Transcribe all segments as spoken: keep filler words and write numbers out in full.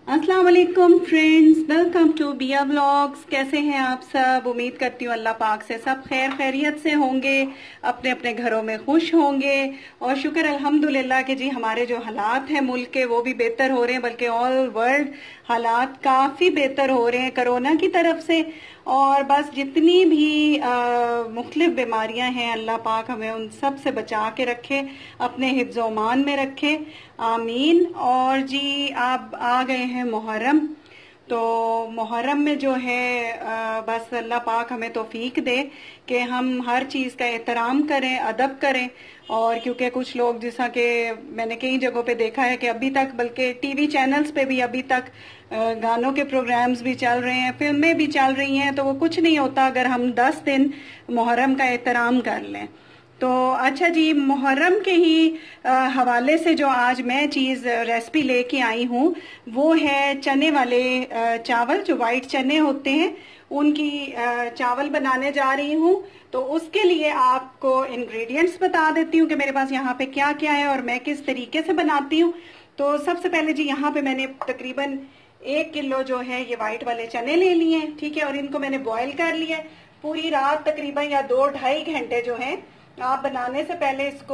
अस्सलाम वालेकुम friends, welcome to Biya vlogs. कैसे हैं आप सब? उम्मीद करती हूँ अल्लाह पाक से सब खैर खैरियत से होंगे, अपने अपने घरों में खुश होंगे। और शुक्र अल्हम्दुलिल्लाह कि जी हमारे जो हालात हैं मुल्क के वो भी बेहतर हो रहे हैं, बल्कि ऑल वर्ल्ड हालात काफ़ी बेहतर हो रहे हैं कोरोना की तरफ से। और बस जितनी भी मुख्तलिफ बीमारियां हैं अल्लाह पाक हमें उन सब से बचा के रखे, अपने हिफ्ज़ ओमान में रखे, आमीन। और जी आप आ गए हैं मुहर्रम, तो मुहर्रम में जो है आ, बस अल्लाह पाक हमें तौफीक दे कि हम हर चीज़ का एहतराम करें, अदब करें। और क्योंकि कुछ लोग जैसा कि मैंने कई जगहों पे देखा है कि अभी तक, बल्कि टीवी चैनल्स पे भी अभी तक गानों के प्रोग्राम्स भी चल रहे हैं, फिल्में भी चल रही हैं, तो वो कुछ नहीं होता अगर हम दस दिन मुहर्रम का एहतराम कर लें। तो अच्छा जी, मुहर्रम के ही हवाले से जो आज मैं चीज़ रेसिपी लेके आई हूँ वो है चने वाले चावल, जो वाइट चने होते हैं उनकी चावल बनाने जा रही हूँ। तो उसके लिए आपको इंग्रेडिएंट्स बता देती हूँ कि मेरे पास यहाँ पे क्या क्या है और मैं किस तरीके से बनाती हूँ। तो सबसे पहले जी यहाँ पे मैंने तकरीबन एक किलो जो है ये वाइट वाले चने ले लिए हैं, ठीक है। और इनको मैंने बॉईल कर लिया है पूरी रात तकरीबन, या दो ढाई घंटे जो है। आप बनाने से पहले इसको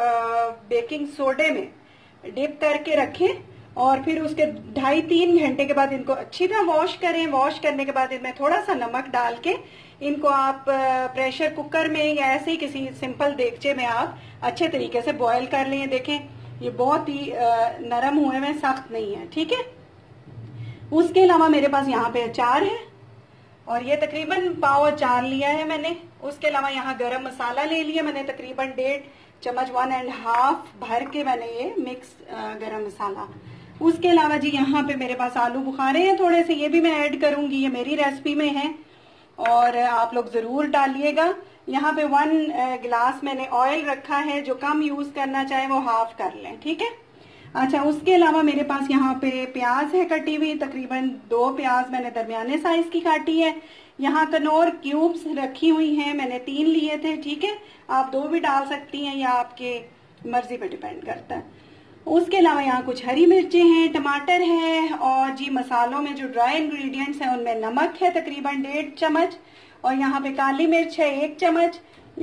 बेकिंग सोडे में डिप करके रखें और फिर उसके ढाई तीन घंटे के बाद इनको अच्छी तरह वॉश करें। वॉश करने के बाद इनमें थोड़ा सा नमक डाल के इनको आप प्रेशर कुकर में या ऐसे ही किसी सिंपल देगचे में आप अच्छे तरीके से बॉईल कर लें। देखें ये बहुत ही नरम हुए हैं, सख्त नहीं है, ठीक है। उसके अलावा मेरे पास यहाँ पे अचार है और ये तकरीबन पाव अचार लिया है मैंने। उसके अलावा यहाँ गरम मसाला ले लिया मैंने तकरीबन डेढ़ चम्मच, वन एंड हाफ भर के मैंने ये मिक्स गरम मसाला। उसके अलावा जी यहाँ पे मेरे पास आलू बुखारे हैं थोड़े से, ये भी मैं ऐड करूंगी, ये मेरी रेसिपी में है और आप लोग जरूर डालिएगा। यहाँ पे वन गिलास मैंने ऑयल रखा है, जो कम यूज करना चाहे वो हाफ कर लें, ठीक है। अच्छा, उसके अलावा मेरे पास यहाँ पे प्याज है कटी हुई, तकरीबन दो प्याज मैंने दरमियाने साइज की काटी है। यहाँ कनौर क्यूब्स रखी हुई हैं, मैंने तीन लिए थे, ठीक है। आप दो भी डाल सकती हैं या आपके मर्जी पे डिपेंड करता है। उसके अलावा यहाँ कुछ हरी मिर्चें हैं, टमाटर है और जी मसालों में जो ड्राई इंग्रेडिएंट्स हैं उनमें नमक है तकरीबन डेढ़ चम्मच और यहाँ पे काली मिर्च है एक चम्मच,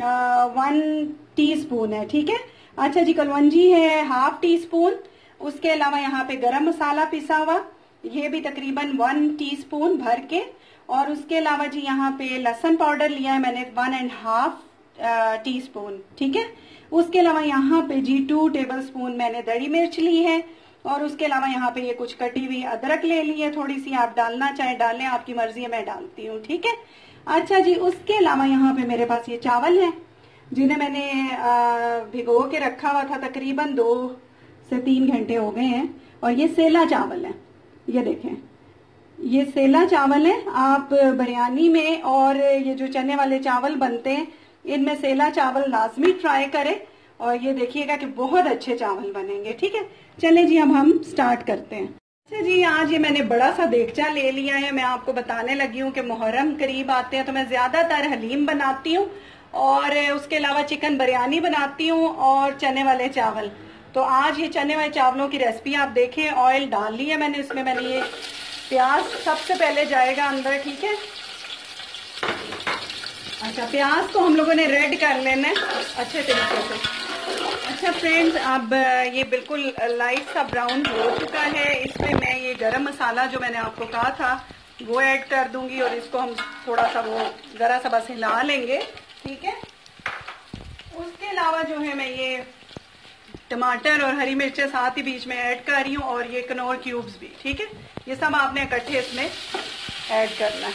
वन टी स्पून है, ठीक है। अच्छा जी, कलवंजी है हाफ टी स्पून। उसके अलावा यहाँ पे गरम मसाला पिसा हुआ, ये भी तकरीबन वन टीस्पून भर के। और उसके अलावा जी यहाँ पे लहसुन पाउडर लिया है मैंने one and half teaspoon, ठीक है। उसके अलावा यहाँ पे जी टू टेबल स्पून मैंने दड़ी मिर्च ली है और उसके अलावा यहाँ पे ये कुछ कटी हुई अदरक ले ली है थोड़ी सी, आप डालना चाहे डालें, आपकी मर्जी है, मैं डालती हूँ, ठीक है। अच्छा जी, उसके अलावा यहाँ पे मेरे पास ये चावल है जिन्हें मैंने भिगो के रखा हुआ था, तकरीबन दो से तीन घंटे हो गए हैं। और ये सेला चावल है, ये देखें ये सेला चावल है। आप बिरयानी में और ये जो चने वाले चावल बनते हैं इनमें सेला चावल लाजमी ट्राई करें और ये देखिएगा कि बहुत अच्छे चावल बनेंगे, ठीक है। चले जी, अब हम स्टार्ट करते हैं। अच्छा जी, आज ये मैंने बड़ा सा देगचा ले लिया है। मैं आपको बताने लगी हूँ कि मुहर्रम करीब आते हैं तो मैं ज्यादातर हलीम बनाती हूँ और उसके अलावा चिकन बिरयानी बनाती हूँ और चने वाले चावल। तो आज ये चने वाले चावलों की रेसिपी आप देखें। ऑयल डाल ली है मैंने, इसमें मैंने ये प्याज सबसे पहले जाएगा अंदर, ठीक है। अच्छा, प्याज को हम लोगों ने रेड कर लेना है अच्छे तरीके से। अच्छा फ्रेंड्स, अब ये बिल्कुल लाइट सा ब्राउन हो चुका है। इसमें मैं ये गरम मसाला जो मैंने आपको कहा था वो ऐड कर दूंगी और इसको हम थोड़ा सा वो जरा सा बस हिला लेंगे, ठीक है। उसके अलावा जो है मैं ये टमाटर और हरी मिर्चें साथ ही बीच में ऐड कर रही हूँ और ये कनौर क्यूब्स भी, ठीक है। ये सब आपने इकट्ठे इसमें ऐड करना है।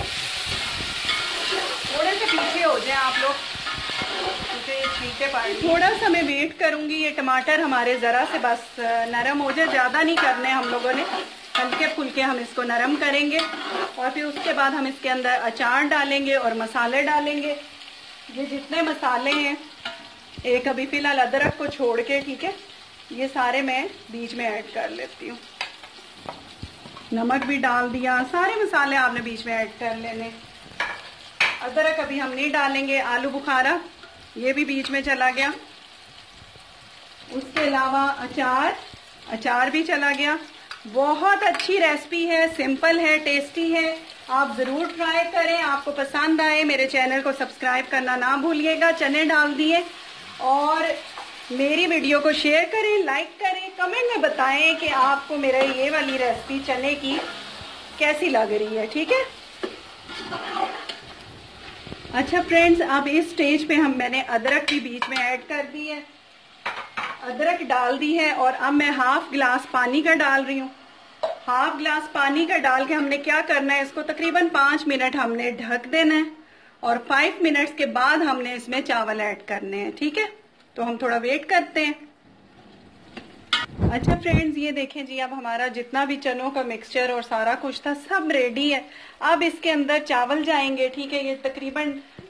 थोड़े से पीछे हो जाए आप लोग क्योंकि ये छींटे पाए। थोड़ा सा मैं वेट करूंगी, ये टमाटर हमारे जरा से बस नरम हो जाए, ज्यादा नहीं करने हम लोगों ने, हल्के फुल्के हम इसको नरम करेंगे। और फिर उसके बाद हम इसके अंदर अचार डालेंगे और मसाले डालेंगे। ये जितने मसाले हैं, एक अभी फिलहाल अदरक को छोड़ के, ठीक है, ये सारे मैं बीच में ऐड कर लेती हूँ। नमक भी डाल दिया, सारे मसाले आपने बीच में ऐड कर लेने। अदरक अभी हम नहीं डालेंगे। आलू बुखारा ये भी बीच में चला गया। उसके अलावा अचार अचार भी चला गया। बहुत अच्छी रेसिपी है, सिंपल है, टेस्टी है। आप जरूर ट्राई करें, आपको पसंद आए। मेरे चैनल को सब्सक्राइब करना ना भूलिएगा। चने डाल दिए और मेरी वीडियो को शेयर करें, लाइक करें, कमेंट में बताएं कि आपको मेरा ये वाली रेसिपी चने की कैसी लग रही है। ठीक है। अच्छा फ्रेंड्स, अब इस स्टेज पे हम मैंने अदरक भी बीच में ऐड कर दी है, अदरक डाल दी है और अब मैं हाफ गिलास पानी का डाल रही हूँ। हाफ गिलास पानी का डाल के हमने क्या करना है, इसको तकरीबन पांच मिनट हमने ढक देना है और फाइव मिनट्स के बाद हमने इसमें चावल ऐड करने हैं। ठीक है, तो हम थोड़ा वेट करते हैं। अच्छा फ्रेंड्स, ये देखें जी, अब हमारा जितना भी चनों का मिक्सचर और सारा कुछ था सब रेडी है। अब इसके अंदर चावल जाएंगे। ठीक है, ये तकरीबन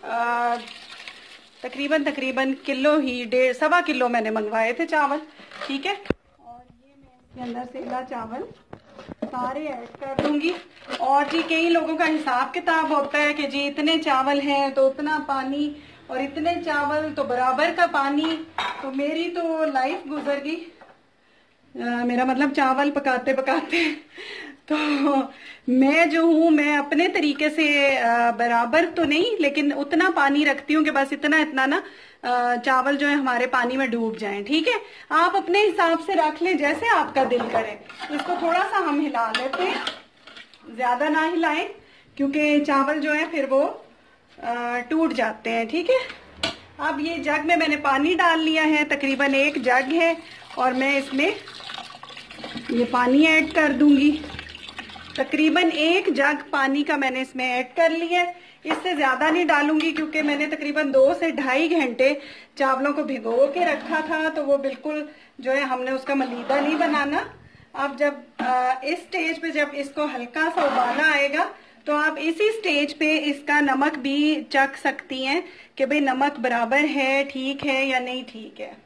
तकरीबन तकरीबन किलो ही डेढ़ सवा किलो मैंने मंगवाए थे चावल। ठीक है, और ये मैं इसके अंदर सेला चावल सारे ऐड कर दूंगी। और जी कई लोगों का हिसाब किताब होता है कि जी इतने चावल हैं तो उतना पानी और इतने चावल तो बराबर का पानी। तो मेरी तो लाइफ गुजर गई, मेरा मतलब चावल पकाते पकाते तो मैं जो हूँ मैं अपने तरीके से बराबर तो नहीं, लेकिन उतना पानी रखती हूँ कि बस इतना इतना ना चावल जो है हमारे पानी में डूब जाएं। ठीक है, आप अपने हिसाब से रख लें जैसे आपका दिल करे। इसको थोड़ा सा हम हिला लेते हैं, ज्यादा ना हिलाएं क्योंकि चावल जो है फिर वो टूट जाते हैं। ठीक है, अब ये जग में मैंने पानी डाल लिया है, तकरीबन एक जग है और मैं इसमें ये पानी ऐड कर दूंगी। तकरीबन एक जग पानी का मैंने इसमें ऐड कर लिया है। इससे ज्यादा नहीं डालूंगी क्योंकि मैंने तकरीबन दो से ढाई घंटे चावलों को भिगो के रखा था, तो वो बिल्कुल जो है हमने उसका मलीदा नहीं बनाना। अब जब आ, इस स्टेज पे जब इसको हल्का सा उबाला आएगा तो आप इसी स्टेज पे इसका नमक भी चख सकती हैं कि भाई नमक बराबर है, ठीक है या नहीं ठीक है।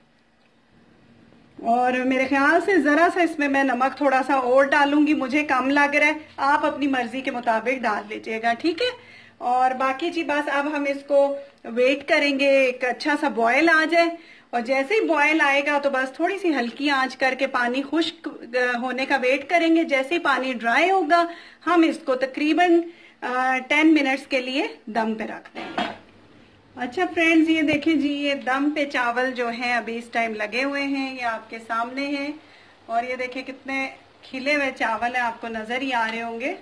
और मेरे ख्याल से जरा सा इसमें मैं नमक थोड़ा सा और डालूंगी, मुझे कम लग रहा है, आप अपनी मर्जी के मुताबिक डाल लीजिएगा। ठीक है, और बाकी जी बस अब हम इसको वेट करेंगे एक अच्छा सा बॉयल आ जाए और जैसे ही बॉयल आएगा तो बस थोड़ी सी हल्की आंच करके पानी खुश्क होने का वेट करेंगे। जैसे ही पानी ड्राई होगा हम इसको तकरीबन टेन मिनट्स के लिए दम पे रख देंगे। अच्छा फ्रेंड्स, ये देखें जी, ये दम पे चावल जो हैं अभी इस टाइम लगे हुए हैं, ये आपके सामने हैं और ये देखें कितने खिले हुए चावल हैं, आपको नजर ही आ रहे होंगे।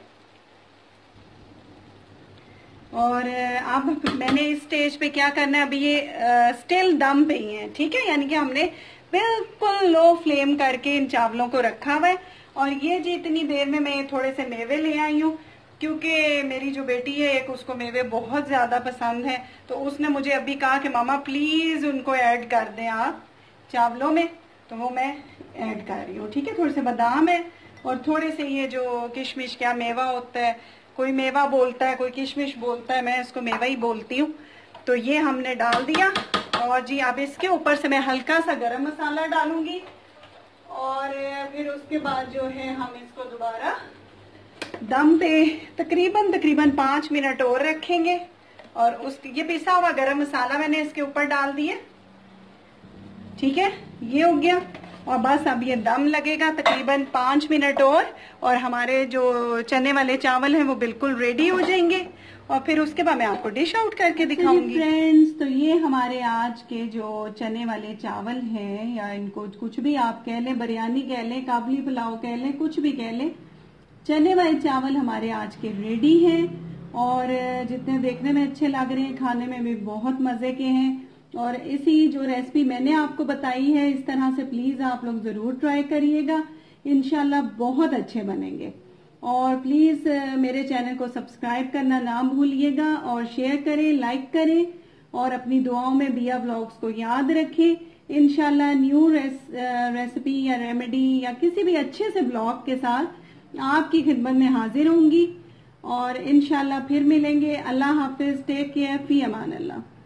और अब मैंने इस स्टेज पे क्या करना है, अभी ये आ, स्टिल दम पे ही है। ठीक है, यानी कि हमने बिल्कुल लो फ्लेम करके इन चावलों को रखा हुआ है। और ये जी इतनी देर में मैं थोड़े से मेवे ले आई हूँ क्योंकि मेरी जो बेटी है एक, उसको मेवे बहुत ज्यादा पसंद है, तो उसने मुझे अभी कहा कि मामा प्लीज उनको ऐड कर दें आप चावलों में, तो वो मैं ऐड कर रही हूँ। ठीक है, थोड़े से बादाम है और थोड़े से ये जो किशमिश, क्या मेवा होता है, कोई मेवा बोलता है कोई किशमिश बोलता है, मैं इसको मेवा ही बोलती हूँ। तो ये हमने डाल दिया और जी अब इसके ऊपर से मैं हल्का सा गरम मसाला डालूंगी और फिर उसके बाद जो है हम इसको दोबारा दम पे तकरीबन तकरीबन पांच मिनट और रखेंगे। और उस ये पिसा हुआ गरम मसाला मैंने इसके ऊपर डाल दिया। ठीक है, ये हो गया और बस अब ये दम लगेगा तकरीबन पांच मिनट और और हमारे जो चने वाले चावल हैं वो बिल्कुल रेडी हो जाएंगे और फिर उसके बाद मैं आपको डिश आउट करके दिखाऊंगी। फ्रेंड्स, तो ये हमारे आज के जो चने वाले चावल हैं, या इनको कुछ भी आप कह लें, बिरयानी कह लें, काबली पुलाव कह लें, कुछ भी कह लें, चने वाले चावल हमारे आज के रेडी हैं और जितने देखने में अच्छे लग रहे हैं खाने में भी बहुत मजे के हैं। और इसी जो रेसिपी मैंने आपको बताई है इस तरह से प्लीज आप लोग जरूर ट्राई करिएगा, इंशाल्लाह बहुत अच्छे बनेंगे। और प्लीज मेरे चैनल को सब्सक्राइब करना ना भूलिएगा और शेयर करें, लाइक करें और अपनी दुआओं में बिया व्लॉग्स को याद रखें। इंशाल्लाह न्यू रेस, रेसिपी या रेमेडी या किसी भी अच्छे से ब्लॉग के साथ आपकी खिदमत में हाजिर होंगी और इंशाल्लाह फिर मिलेंगे। अल्लाह हाफिज, टेक केयर, फी अमान अल्लाह।